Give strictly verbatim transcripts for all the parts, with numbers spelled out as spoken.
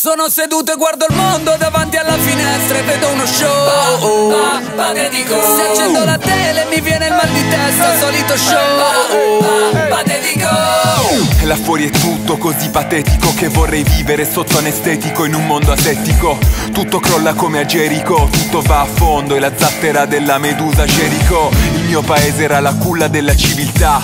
Sono seduto e guardo il mondo davanti alla finestra e vedo uno show pa, pa, patetico. Se accendo la tele mi viene il mal di testa, solito show pa, pa, patetico. E là fuori è tutto così patetico che vorrei vivere sotto anestetico in un mondo asettico. Tutto crolla come a Gerico, tutto va a fondo e la zattera della medusa Gerico. Il mio paese era la culla della civiltà,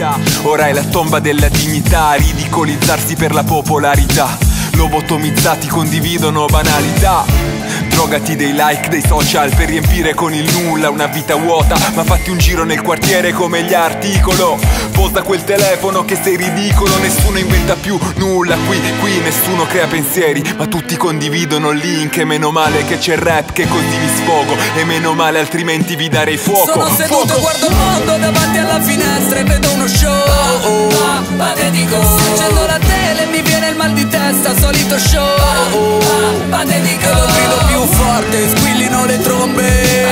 ora è la tomba della dignità. Ridicolizzarsi per la popolarità, lobotomizzati condividono banalità. Drogati dei like, dei social per riempire con il nulla una vita vuota. Ma fatti un giro nel quartiere come gli Articolo. Posa quel telefono che sei ridicolo. Nessuno inventa più nulla qui, qui nessuno crea pensieri, ma tutti condividono il link. E meno male che c'è il rap che così mi sfogo, e meno male altrimenti vi darei fuoco. Sono seduto fuoco. e guardo il mondo davanti alla finestra e vedo uno show pa, pa, patetico. Se accendo la tele mi viene il mal di testa, solito show pa, pa, patetico. E lo grido più forte, squillino le trombe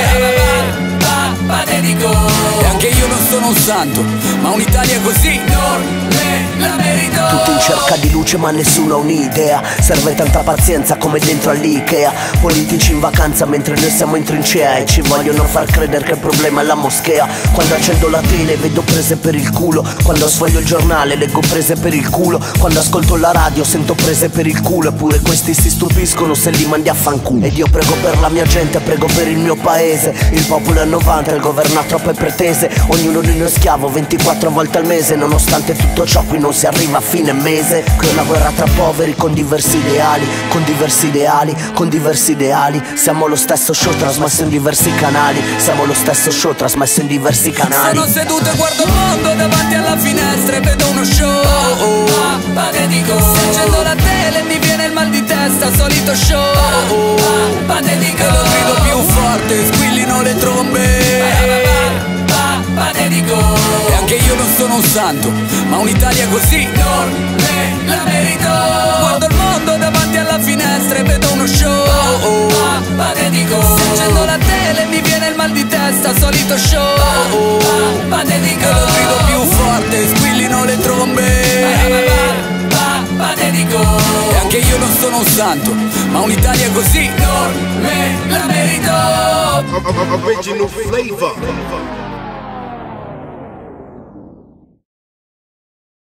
pa, pa, pa, patetico. E anche io non sono un santo, ma un'Italia così non me la merito. Tutti in cerca di luce ma nessuno ha un'idea. Serve tanta pazienza come dentro all'Ikea. Politici in vacanza mentre noi siamo in trincea e ci vogliono far credere che il problema è la moschea. Quando accendo la tele vedo prese per il culo. Quando sfoglio il giornale leggo prese per il culo. Quando ascolto la radio sento prese per il culo. Eppure questi si stupiscono se li mandi a fanculo. Ed io prego per la mia gente, prego per il mio paese. Il popolo è novanta, il governo ha troppe pretese. Ognuno di noi è schiavo ventiquattro volte al mese. Nonostante tutto ciò qui non si arriva a fine mese. Qui è una guerra tra poveri con diversi ideali, con diversi ideali, con diversi ideali. Siamo lo stesso show trasmesso in diversi canali. Siamo lo stesso show trasmesso in diversi canali. Sono seduto e guardo il mondo davanti alla finestra e vedo uno show pa, pa, patetico. Se accendo la tele mi viene il mal di testa, solito show pa, patetico. E lo grido più forte, squillino le trombe pa, pa, patetico. E anche io non sono un santo, ma un'Italia così non me la merito. Guardo il mondo davanti alla finestra e vedo uno show pa, patetico. Se accendo la tele mi viene il mal di testa, solito show pa, patetico. E lo grido più forte, squillino le trombe pa, pa, patetico. E anche io non sono un santo, ma un'Italia così non me la merito. Original flavor.